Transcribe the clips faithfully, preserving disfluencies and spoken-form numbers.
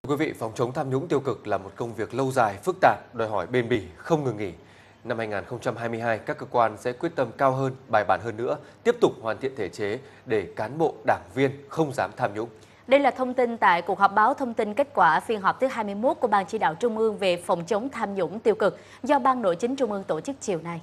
Quý vị, phòng chống tham nhũng tiêu cực là một công việc lâu dài, phức tạp, đòi hỏi bền bỉ, không ngừng nghỉ. Năm hai nghìn không trăm hai mươi hai, các cơ quan sẽ quyết tâm cao hơn, bài bản hơn nữa, tiếp tục hoàn thiện thể chế để cán bộ, đảng viên không dám tham nhũng. Đây là thông tin tại cuộc họp báo thông tin kết quả phiên họp thứ hai mươi mốt của Ban Chỉ đạo Trung ương về phòng chống tham nhũng tiêu cực do Ban Nội chính Trung ương tổ chức chiều nay.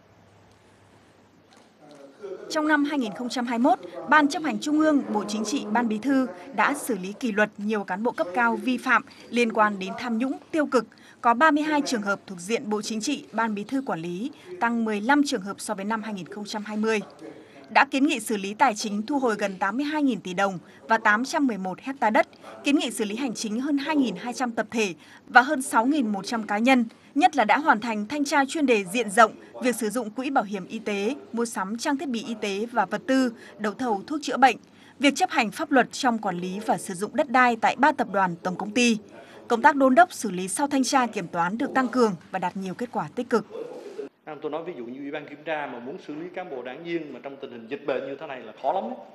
Trong năm hai nghìn không trăm hai mươi mốt, Ban Chấp hành Trung ương, Bộ Chính trị, Ban Bí thư đã xử lý kỷ luật nhiều cán bộ cấp cao vi phạm liên quan đến tham nhũng tiêu cực, có ba mươi hai trường hợp thuộc diện Bộ Chính trị, Ban Bí thư quản lý, tăng mười lăm trường hợp so với năm hai nghìn không trăm hai mươi. Đã kiến nghị xử lý tài chính thu hồi gần tám mươi hai nghìn tỷ đồng và tám trăm mười một hectare đất, kiến nghị xử lý hành chính hơn hai nghìn hai trăm tập thể và hơn sáu nghìn một trăm cá nhân, nhất là đã hoàn thành thanh tra chuyên đề diện rộng việc sử dụng quỹ bảo hiểm y tế, mua sắm trang thiết bị y tế và vật tư, đấu thầu thuốc chữa bệnh, việc chấp hành pháp luật trong quản lý và sử dụng đất đai tại ba tập đoàn tổng công ty. Công tác đôn đốc xử lý sau thanh tra kiểm toán được tăng cường và đạt nhiều kết quả tích cực. Tôi nói ví dụ như Ủy ban kiểm tra mà muốn xử lý cán bộ đảng viên mà trong tình hình dịch bệnh như thế này là khó lắm đấy.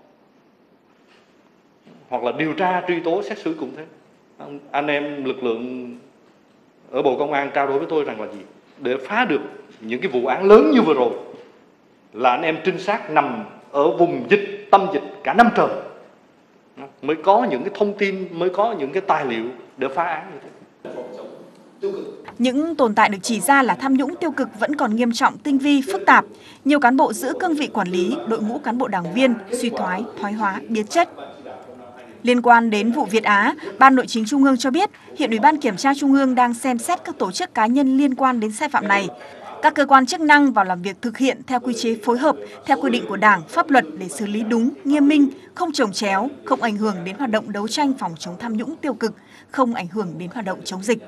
Hoặc là điều tra truy tố xét xử cũng thế. Anh em lực lượng ở Bộ Công an trao đổi với tôi rằng là gì? Để phá được những cái vụ án lớn như vừa rồi là anh em trinh sát nằm ở vùng dịch, tâm dịch cả năm trời mới có những cái thông tin, mới có những cái tài liệu để phá án như thế. Những tồn tại được chỉ ra là tham nhũng tiêu cực vẫn còn nghiêm trọng, tinh vi, phức tạp. Nhiều cán bộ giữ cương vị quản lý, đội ngũ cán bộ đảng viên suy thoái, thoái hóa, biến chất. Liên quan đến vụ Việt Á, Ban Nội chính Trung ương cho biết hiện Ủy ban Kiểm tra Trung ương đang xem xét các tổ chức cá nhân liên quan đến sai phạm này. Các cơ quan chức năng vào làm việc thực hiện theo quy chế phối hợp, theo quy định của Đảng, pháp luật để xử lý đúng, nghiêm minh, không chồng chéo, không ảnh hưởng đến hoạt động đấu tranh phòng chống tham nhũng tiêu cực, không ảnh hưởng đến hoạt động chống dịch.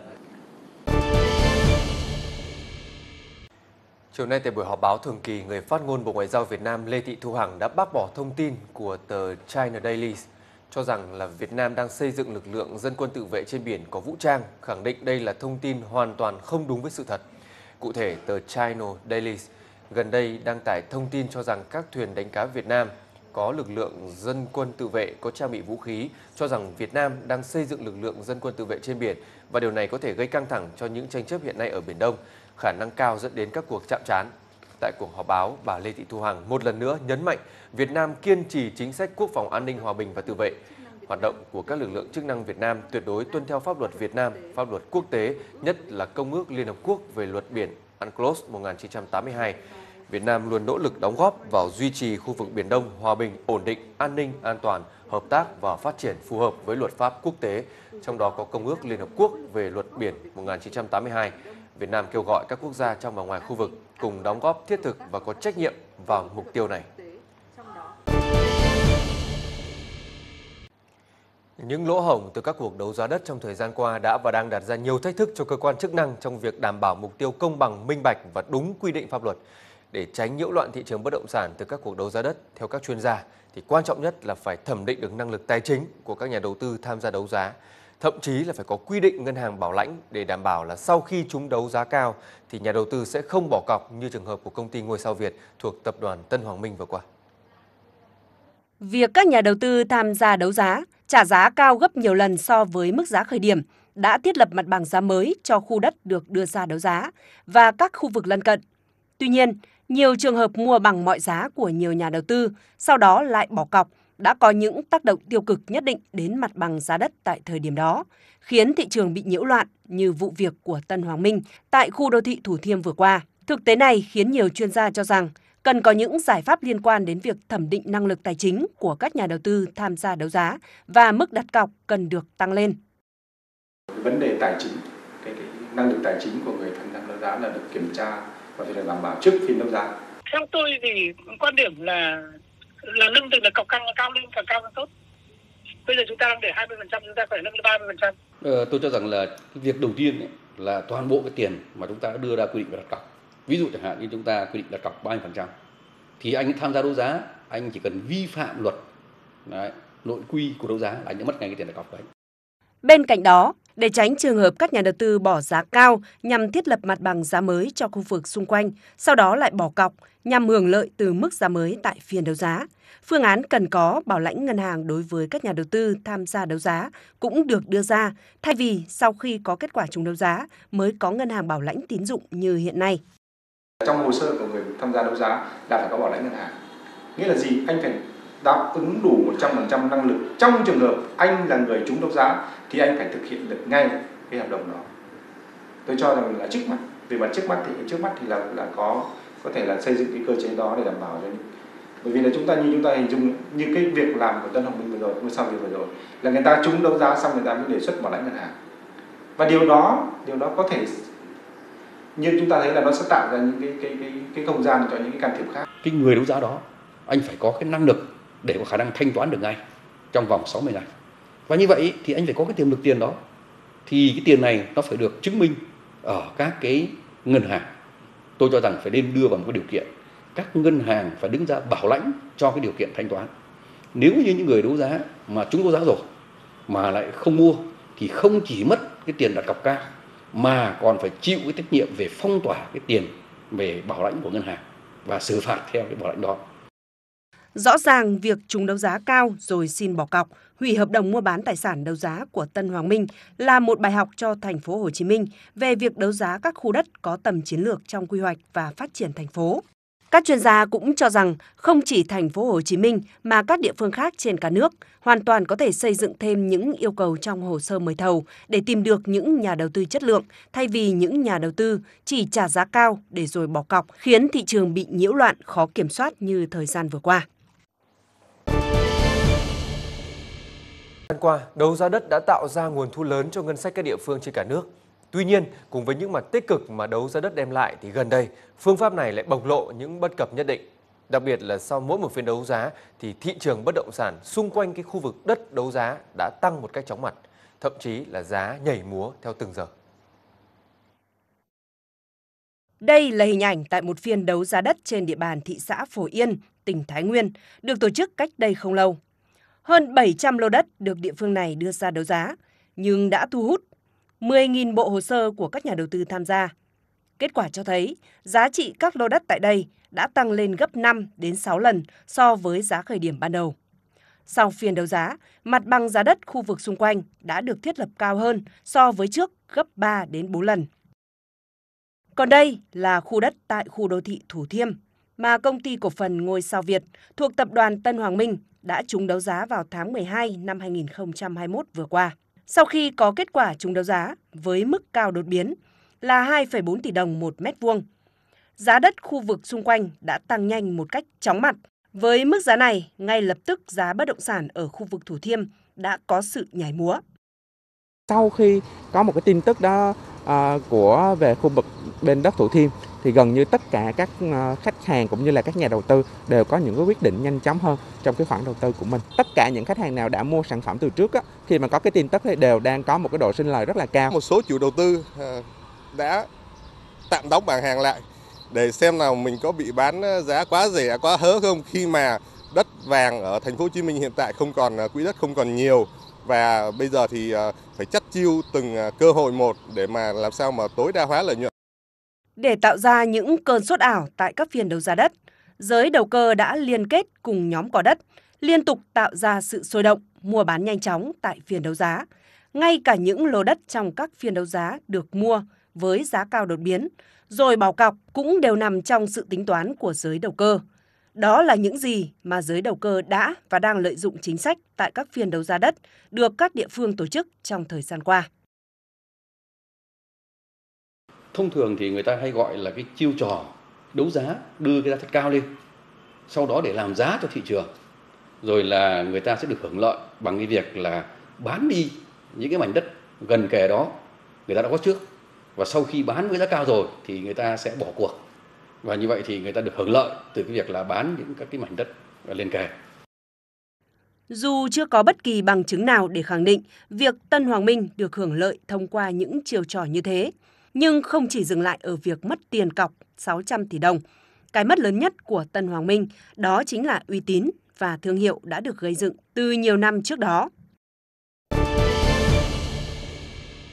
Chiều nay tại buổi họp báo thường kỳ, người phát ngôn Bộ Ngoại giao Việt Nam Lê Thị Thu Hằng đã bác bỏ thông tin của tờ China Daily cho rằng là Việt Nam đang xây dựng lực lượng dân quân tự vệ trên biển có vũ trang, khẳng định đây là thông tin hoàn toàn không đúng với sự thật. Cụ thể, tờ China Daily gần đây đăng tải thông tin cho rằng các thuyền đánh cá Việt Nam có lực lượng dân quân tự vệ có trang bị vũ khí, cho rằng Việt Nam đang xây dựng lực lượng dân quân tự vệ trên biển và điều này có thể gây căng thẳng cho những tranh chấp hiện nay ở Biển Đông, khả năng cao dẫn đến các cuộc chạm trán. Tại cuộc họp báo, bà Lê Thị Thu Hằng một lần nữa nhấn mạnh Việt Nam kiên trì chính sách quốc phòng an ninh, hòa bình và tự vệ. Hoạt động của các lực lượng chức năng Việt Nam tuyệt đối tuân theo pháp luật Việt Nam, pháp luật quốc tế, nhất là Công ước Liên Hợp Quốc về luật biển UNCLOS một nghìn chín trăm tám mươi hai. Việt Nam luôn nỗ lực đóng góp vào duy trì khu vực Biển Đông hòa bình, ổn định, an ninh, an toàn, hợp tác và phát triển phù hợp với luật pháp quốc tế, trong đó có Công ước Liên Hợp Quốc về luật biển một nghìn chín trăm tám mươi hai. Việt Nam kêu gọi các quốc gia trong và ngoài khu vực cùng đóng góp thiết thực và có trách nhiệm vào mục tiêu này. Những lỗ hổng từ các cuộc đấu giá đất trong thời gian qua đã và đang đặt ra nhiều thách thức cho cơ quan chức năng trong việc đảm bảo mục tiêu công bằng, minh bạch và đúng quy định pháp luật. Để tránh nhiễu loạn thị trường bất động sản từ các cuộc đấu giá đất, theo các chuyên gia, thì quan trọng nhất là phải thẩm định được năng lực tài chính của các nhà đầu tư tham gia đấu giá. Thậm chí là phải có quy định ngân hàng bảo lãnh để đảm bảo là sau khi chúng đấu giá cao thì nhà đầu tư sẽ không bỏ cọc như trường hợp của công ty Ngôi sao Việt thuộc tập đoàn Tân Hoàng Minh vừa qua. Việc các nhà đầu tư tham gia đấu giá, trả giá cao gấp nhiều lần so với mức giá khởi điểm đã thiết lập mặt bằng giá mới cho khu đất được đưa ra đấu giá và các khu vực lân cận. Tuy nhiên, nhiều trường hợp mua bằng mọi giá của nhiều nhà đầu tư, sau đó lại bỏ cọc, đã có những tác động tiêu cực nhất định đến mặt bằng giá đất tại thời điểm đó, khiến thị trường bị nhiễu loạn như vụ việc của Tân Hoàng Minh tại khu đô thị Thủ Thiêm vừa qua. Thực tế này khiến nhiều chuyên gia cho rằng cần có những giải pháp liên quan đến việc thẩm định năng lực tài chính của các nhà đầu tư tham gia đấu giá và mức đặt cọc cần được tăng lên. Vấn đề tài chính, cái, cái năng lực tài chính của người tham gia đấu giá là được kiểm tra và phải được đảm bảo trước khi đấu giá. Theo tôi thì quan điểm là là nâng từ đặt cọc càng cao lên càng cao càng tốt. Bây giờ chúng ta đang để hai mươi phần trăm, chúng ta phải nâng lên ba mươi phần trăm. Ờ, tôi cho rằng là cái việc đầu tiên ấy, là toàn bộ cái tiền mà chúng ta đã đưa ra quy định về đặt cọc. Ví dụ chẳng hạn như chúng ta quy định đặt cọc ba mươi phần trăm thì anh tham gia đấu giá, anh chỉ cần vi phạm luật đấy, nội quy của đấu giá là anh đã mất ngay cái tiền đặt cọc đấy. Bên cạnh đó, Để tránh trường hợp các nhà đầu tư bỏ giá cao nhằm thiết lập mặt bằng giá mới cho khu vực xung quanh, sau đó lại bỏ cọc nhằm hưởng lợi từ mức giá mới tại phiên đấu giá, phương án cần có bảo lãnh ngân hàng đối với các nhà đầu tư tham gia đấu giá cũng được đưa ra, thay vì sau khi có kết quả trúng đấu giá mới có ngân hàng bảo lãnh tín dụng như hiện nay. Trong hồ sơ của người tham gia đấu giá là phải có bảo lãnh ngân hàng. Nghĩa là gì? Anh phải đáp ứng đủ một trăm phần trăm năng lực. Trong trường hợp anh là người trúng đấu giá thì anh phải thực hiện được ngay cái hợp đồng đó. Tôi cho rằng là trước mắt, về mặt trước mắt thì trước mắt thì là là có có thể là xây dựng cái cơ chế đó để đảm bảo cho những, bởi vì là chúng ta như chúng ta hình dung như cái việc làm của Tân Hoàng Minh vừa rồi, sau việc vừa rồi là người ta trúng đấu giá xong người ta mới đề xuất bảo lãnh ngân hàng. Và điều đó điều đó có thể như chúng ta thấy là nó sẽ tạo ra những cái cái cái cái không gian cho những cái can thiệp khác. Cái người đấu giá đó anh phải có cái năng lực để có khả năng thanh toán được ngay trong vòng sáu mươi ngày. Và như vậy thì anh phải có cái tiềm lực tiền đó. Thì cái tiền này nó phải được chứng minh ở các cái ngân hàng. Tôi cho rằng phải nên đưa vào một cái điều kiện các ngân hàng phải đứng ra bảo lãnh cho cái điều kiện thanh toán. Nếu như những người đấu giá mà trúng đấu giá rồi mà lại không mua thì không chỉ mất cái tiền đặt cọc cao mà còn phải chịu cái trách nhiệm về phong tỏa cái tiền về bảo lãnh của ngân hàng và xử phạt theo cái bảo lãnh đó. Rõ ràng việc trúng đấu giá cao rồi xin bỏ cọc, hủy hợp đồng mua bán tài sản đấu giá của Tân Hoàng Minh là một bài học cho thành phố Hồ Chí Minh về việc đấu giá các khu đất có tầm chiến lược trong quy hoạch và phát triển thành phố. Các chuyên gia cũng cho rằng không chỉ thành phố Hồ Chí Minh mà các địa phương khác trên cả nước hoàn toàn có thể xây dựng thêm những yêu cầu trong hồ sơ mời thầu để tìm được những nhà đầu tư chất lượng, thay vì những nhà đầu tư chỉ trả giá cao để rồi bỏ cọc, khiến thị trường bị nhiễu loạn, khó kiểm soát như thời gian vừa qua. Thời gian qua, đấu giá đất đã tạo ra nguồn thu lớn cho ngân sách các địa phương trên cả nước. Tuy nhiên, cùng với những mặt tích cực mà đấu giá đất đem lại thì gần đây, phương pháp này lại bộc lộ những bất cập nhất định. Đặc biệt là sau mỗi một phiên đấu giá thì thị trường bất động sản xung quanh cái khu vực đất đấu giá đã tăng một cách chóng mặt, thậm chí là giá nhảy múa theo từng giờ. Đây là hình ảnh tại một phiên đấu giá đất trên địa bàn thị xã Phổ Yên, tỉnh Thái Nguyên, được tổ chức cách đây không lâu. Hơn bảy trăm lô đất được địa phương này đưa ra đấu giá, nhưng đã thu hút mười nghìn bộ hồ sơ của các nhà đầu tư tham gia. Kết quả cho thấy, giá trị các lô đất tại đây đã tăng lên gấp năm đến sáu lần so với giá khởi điểm ban đầu. Sau phiên đấu giá, mặt bằng giá đất khu vực xung quanh đã được thiết lập cao hơn so với trước gấp ba đến bốn lần. Còn đây là khu đất tại khu đô thị Thủ Thiêm mà công ty cổ phần Ngôi Sao Việt thuộc tập đoàn Tân Hoàng Minh đã trúng đấu giá vào tháng mười hai năm hai nghìn không trăm hai mươi mốt vừa qua. Sau khi có kết quả trúng đấu giá với mức cao đột biến là hai phẩy bốn tỷ đồng một mét vuông, giá đất khu vực xung quanh đã tăng nhanh một cách chóng mặt. Với mức giá này, ngay lập tức giá bất động sản ở khu vực Thủ Thiêm đã có sự nhảy múa. Sau khi có một cái tin tức đó à, của về khu vực bên đất Thủ Thiêm thì gần như tất cả các khách hàng cũng như là các nhà đầu tư đều có những cái quyết định nhanh chóng hơn trong cái khoản đầu tư của mình. Tất cả những khách hàng nào đã mua sản phẩm từ trước á, khi mà có cái tin tức thì đều đang có một cái độ sinh lời rất là cao. Một số chủ đầu tư đã tạm đóng bảng hàng lại để xem nào mình có bị bán giá quá rẻ, quá hớ không, khi mà đất vàng ở thành phố Hồ Chí Minh hiện tại không còn, quỹ đất không còn nhiều và bây giờ thì phải chắt chiu từng cơ hội một để mà làm sao mà tối đa hóa lợi nhuận. Để tạo ra những cơn sốt ảo tại các phiên đấu giá đất, giới đầu cơ đã liên kết cùng nhóm cò đất, liên tục tạo ra sự sôi động, mua bán nhanh chóng tại phiên đấu giá. Ngay cả những lô đất trong các phiên đấu giá được mua với giá cao đột biến, rồi bỏ cọc cũng đều nằm trong sự tính toán của giới đầu cơ. Đó là những gì mà giới đầu cơ đã và đang lợi dụng chính sách tại các phiên đấu giá đất được các địa phương tổ chức trong thời gian qua. Thông thường thì người ta hay gọi là cái chiêu trò đấu giá, đưa cái giá thật cao lên, sau đó để làm giá cho thị trường. Rồi là người ta sẽ được hưởng lợi bằng cái việc là bán đi những cái mảnh đất gần kề đó người ta đã có trước. Và sau khi bán với giá cao rồi thì người ta sẽ bỏ cuộc. Và như vậy thì người ta được hưởng lợi từ cái việc là bán những các cái mảnh đất liền kề. Dù chưa có bất kỳ bằng chứng nào để khẳng định việc Tân Hoàng Minh được hưởng lợi thông qua những chiêu trò như thế, nhưng không chỉ dừng lại ở việc mất tiền cọc sáu trăm tỷ đồng. Cái mất lớn nhất của Tân Hoàng Minh đó chính là uy tín và thương hiệu đã được gây dựng từ nhiều năm trước đó.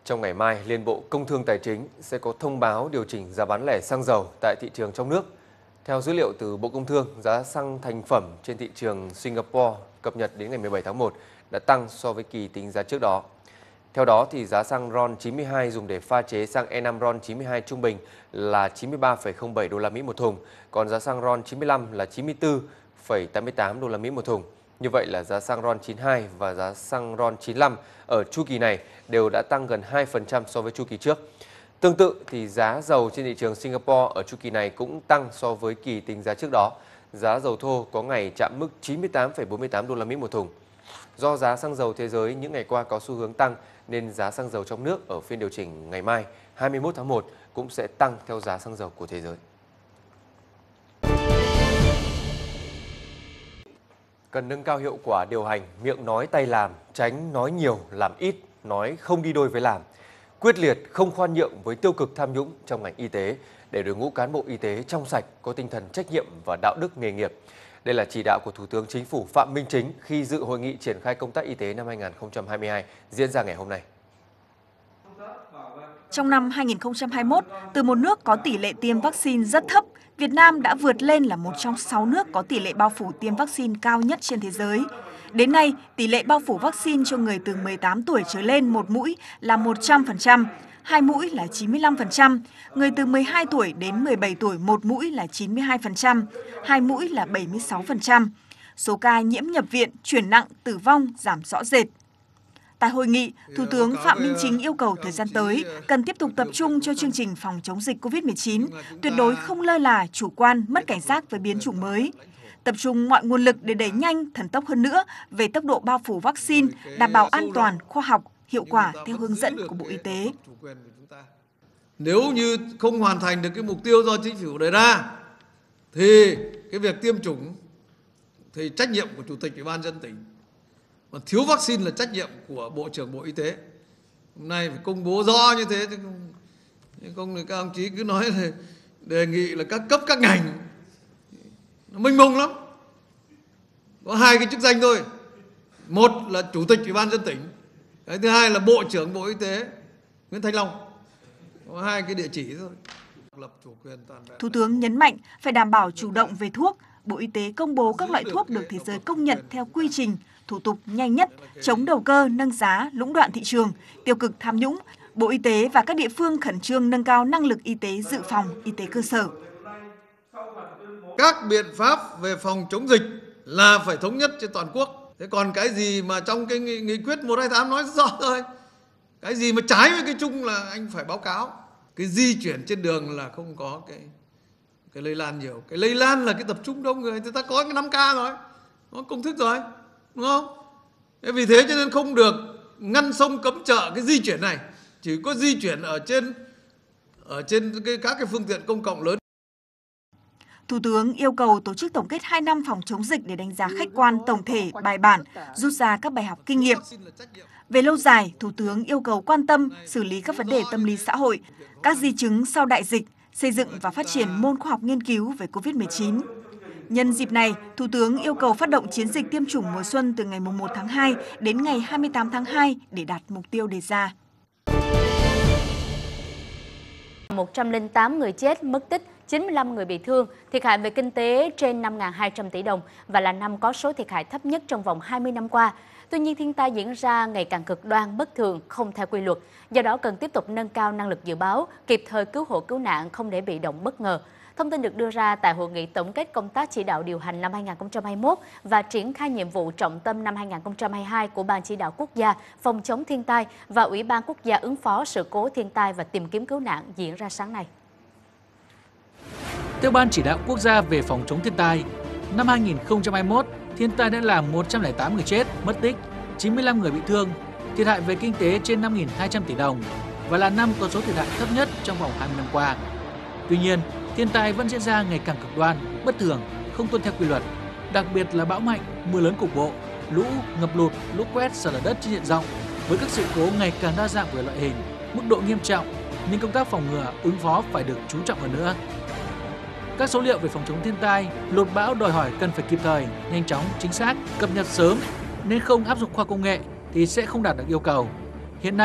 Trong ngày mai, Liên Bộ Công Thương Tài chính sẽ có thông báo điều chỉnh giá bán lẻ xăng dầu tại thị trường trong nước. Theo dữ liệu từ Bộ Công Thương, giá xăng thành phẩm trên thị trường Singapore cập nhật đến ngày mười bảy tháng một đã tăng so với kỳ tính giá trước đó. Theo đó, thì giá xăng RON chín mươi hai dùng để pha chế xăng E năm RON chín mươi hai trung bình là chín mươi ba phẩy không bảy đô la Mỹ một thùng, còn giá xăng RON chín mươi lăm là chín mươi tư phẩy tám mươi tám đô la Mỹ một thùng. Như vậy là giá xăng RON chín mươi hai và giá xăng RON chín mươi lăm ở chu kỳ này đều đã tăng gần hai phần trăm so với chu kỳ trước. Tương tự thì giá dầu trên thị trường Singapore ở chu kỳ này cũng tăng so với kỳ tính giá trước đó. Giá dầu thô có ngày chạm mức chín mươi tám phẩy bốn mươi tám đô la Mỹ một thùng. Do giá xăng dầu thế giới những ngày qua có xu hướng tăng nên giá xăng dầu trong nước ở phiên điều chỉnh ngày mai hai mươi mốt tháng một cũng sẽ tăng theo giá xăng dầu của thế giới. Cần nâng cao hiệu quả điều hành, miệng nói tay làm, tránh nói nhiều làm ít, nói không đi đôi với làm. Quyết liệt không khoan nhượng với tiêu cực tham nhũng trong ngành y tế để đội ngũ cán bộ y tế trong sạch, có tinh thần trách nhiệm và đạo đức nghề nghiệp. Đây là chỉ đạo của Thủ tướng Chính phủ Phạm Minh Chính khi dự hội nghị triển khai công tác y tế năm hai nghìn không trăm hai mươi hai diễn ra ngày hôm nay. Trong năm hai nghìn không trăm hai mươi mốt, từ một nước có tỷ lệ tiêm vaccine rất thấp, Việt Nam đã vượt lên là một trong sáu nước có tỷ lệ bao phủ tiêm vaccine cao nhất trên thế giới. Đến nay, tỷ lệ bao phủ vaccine cho người từ mười tám tuổi trở lên một mũi là một trăm phần trăm, hai mũi là chín mươi lăm phần trăm, người từ mười hai tuổi đến mười bảy tuổi một mũi là chín mươi hai phần trăm, hai mũi là bảy mươi sáu phần trăm. Số ca nhiễm nhập viện, chuyển nặng, tử vong giảm rõ rệt. Tại hội nghị, Thủ tướng Phạm Minh Chính yêu cầu thời gian tới cần tiếp tục tập trung cho chương trình phòng chống dịch Covid mười chín, tuyệt đối không lơ là, chủ quan, mất cảnh giác với biến chủng mới. Tập trung mọi nguồn lực để đẩy nhanh, thần tốc hơn nữa về tốc độ bao phủ vaccine, đảm bảo an toàn, khoa học, hiệu quả theo hướng dẫn của Bộ Y tế. Nếu như không hoàn thành được cái mục tiêu do chính phủ đề ra, thì cái việc tiêm chủng thì trách nhiệm của Chủ tịch Ủy ban nhân dân tỉnh. Còn thiếu vaccine là trách nhiệm của Bộ trưởng Bộ Y tế. Hôm nay phải công bố rõ như thế, chứ không, không thì các ông chí cứ nói là đề nghị là các cấp các ngành. Nó mênh mông lắm. Có hai cái chức danh thôi. Một là Chủ tịch Ủy ban nhân dân tỉnh. Cái thứ hai là Bộ trưởng Bộ Y tế Nguyễn Thanh Long. Có hai cái địa chỉ thôi. Thủ tướng nhấn mạnh phải đảm bảo chủ động về thuốc. Bộ Y tế công bố các loại thuốc được thế giới công nhận theo quy trình, thủ tục nhanh nhất, chống đầu cơ, nâng giá, lũng đoạn thị trường, tiêu cực tham nhũng. Bộ Y tế và các địa phương khẩn trương nâng cao năng lực y tế dự phòng, y tế cơ sở. Các biện pháp về phòng chống dịch là phải thống nhất trên toàn quốc. Thế còn cái gì mà trong cái nghị, nghị quyết một hai tám nói rõ rồi. Cái gì mà trái với cái chung là anh phải báo cáo. Cái di chuyển trên đường là không có cái cái lây lan nhiều. Cái lây lan là cái tập trung đông người. Thì ta có cái năm ca rồi. Có công thức rồi. Đúng không? Thế vì thế cho nên không được ngăn sông cấm chợ cái di chuyển này. Chỉ có di chuyển ở trên ở trên cái, các cái phương tiện công cộng lớn. Thủ tướng yêu cầu tổ chức tổng kết hai năm phòng chống dịch để đánh giá khách quan, tổng thể, bài bản, rút ra các bài học kinh nghiệm. Về lâu dài, Thủ tướng yêu cầu quan tâm xử lý các vấn đề tâm lý xã hội, các di chứng sau đại dịch, xây dựng và phát triển môn khoa học nghiên cứu về Covid mười chín. Nhân dịp này, Thủ tướng yêu cầu phát động chiến dịch tiêm chủng mùa xuân từ ngày mùng một tháng hai đến ngày hai mươi tám tháng hai để đạt mục tiêu đề ra. một trăm lẻ tám người chết, mất tích, chín mươi lăm người bị thương, thiệt hại về kinh tế trên năm nghìn hai trăm tỷ đồng và là năm có số thiệt hại thấp nhất trong vòng hai mươi năm qua. Tuy nhiên, thiên tai diễn ra ngày càng cực đoan, bất thường, không theo quy luật. Do đó, cần tiếp tục nâng cao năng lực dự báo, kịp thời cứu hộ cứu nạn, không để bị động bất ngờ. Thông tin được đưa ra tại hội nghị tổng kết công tác chỉ đạo điều hành năm hai nghìn không trăm hai mươi mốt và triển khai nhiệm vụ trọng tâm năm hai nghìn không trăm hai mươi hai của Ban Chỉ đạo Quốc gia phòng chống thiên tai và Ủy ban Quốc gia ứng phó sự cố thiên tai và tìm kiếm cứu nạn diễn ra sáng nay. Theo Ban Chỉ đạo Quốc gia về phòng chống thiên tai, năm hai nghìn không trăm hai mươi mốt, thiên tai đã làm một trăm lẻ tám người chết, mất tích, chín mươi lăm người bị thương, thiệt hại về kinh tế trên năm nghìn hai trăm tỷ đồng và là năm có số thiệt hại thấp nhất trong vòng hai mươi năm qua. Tuy nhiên, thiên tai vẫn diễn ra ngày càng cực đoan, bất thường, không tuân theo quy luật, đặc biệt là bão mạnh, mưa lớn cục bộ, lũ, ngập lụt, lũ quét, sạt lở đất trên diện rộng với các sự cố ngày càng đa dạng về loại hình, mức độ nghiêm trọng, nên công tác phòng ngừa, ứng phó phải được chú trọng hơn nữa. Các số liệu về phòng chống thiên tai, lụt bão đòi hỏi cần phải kịp thời, nhanh chóng, chính xác, cập nhật sớm nên không áp dụng khoa công nghệ thì sẽ không đạt được yêu cầu. Hiện nay,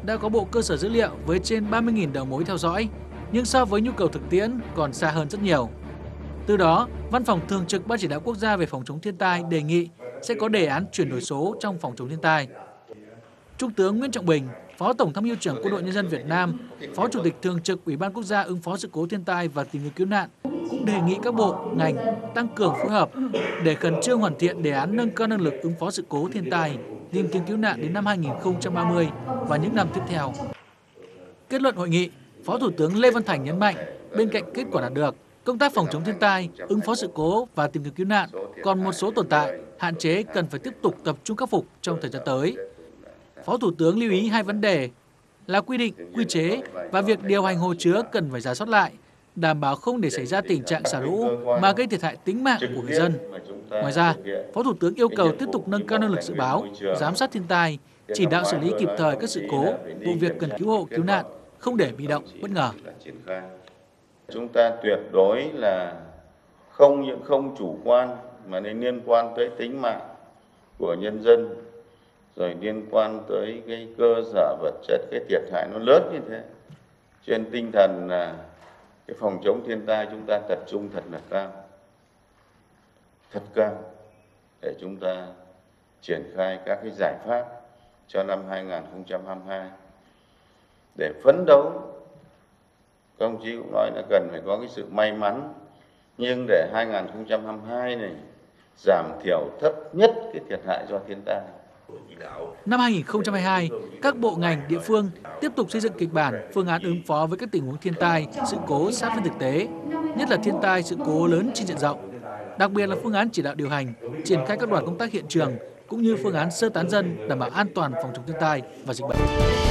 đã có bộ cơ sở dữ liệu với trên ba mươi nghìn đầu mối theo dõi, nhưng so với nhu cầu thực tiễn còn xa hơn rất nhiều. Từ đó, Văn phòng Thường trực Ban Chỉ đạo Quốc gia về phòng chống thiên tai đề nghị sẽ có đề án chuyển đổi số trong phòng chống thiên tai. Trung tướng Nguyễn Trọng Bình, Phó Tổng Tham mưu trưởng Quân đội Nhân dân Việt Nam, Phó Chủ tịch Thường trực Ủy ban Quốc gia ứng phó sự cố thiên tai và tìm kiếm cứu nạn cũng đề nghị các bộ, ngành tăng cường phối hợp để khẩn trương hoàn thiện đề án nâng cao năng lực ứng phó sự cố thiên tai, tìm kiếm cứu nạn đến năm hai nghìn không trăm ba mươi và những năm tiếp theo. Kết luận hội nghị, Phó Thủ tướng Lê Văn Thành nhấn mạnh, bên cạnh kết quả đạt được, công tác phòng chống thiên tai, ứng phó sự cố và tìm kiếm cứu nạn còn một số tồn tại, hạn chế cần phải tiếp tục tập trung khắc phục trong thời gian tới. Phó Thủ tướng lưu ý hai vấn đề là quy định, quy chế và việc điều hành hồ chứa cần phải rà soát lại, đảm bảo không để xảy ra tình trạng xả lũ mà gây thiệt hại tính mạng của người dân. Ngoài ra, Phó Thủ tướng yêu cầu tiếp tục nâng cao năng lực dự báo, giám sát thiên tai, chỉ đạo xử lý kịp thời các sự cố, vụ việc cần cứu hộ, cứu nạn, không để bị động, bất ngờ. Chúng ta tuyệt đối là không những không chủ quan mà nên liên quan tới tính mạng của nhân dân, rồi liên quan tới cái cơ sở vật chất, cái thiệt hại nó lớn như thế. Trên tinh thần là cái phòng chống thiên tai chúng ta tập trung thật là cao, thật cao để chúng ta triển khai các cái giải pháp cho năm hai nghìn không trăm hai mươi hai để phấn đấu. Các ông chí cũng nói là cần phải có cái sự may mắn, nhưng để hai nghìn không trăm hai mươi hai này giảm thiểu thấp nhất cái thiệt hại do thiên tai. Năm hai nghìn không trăm hai mươi hai, các bộ ngành địa phương tiếp tục xây dựng kịch bản, phương án ứng phó với các tình huống thiên tai, sự cố sát với thực tế, nhất là thiên tai, sự cố lớn trên diện rộng. Đặc biệt là phương án chỉ đạo điều hành, triển khai các đoàn công tác hiện trường cũng như phương án sơ tán dân đảm bảo an toàn phòng chống thiên tai và dịch bệnh.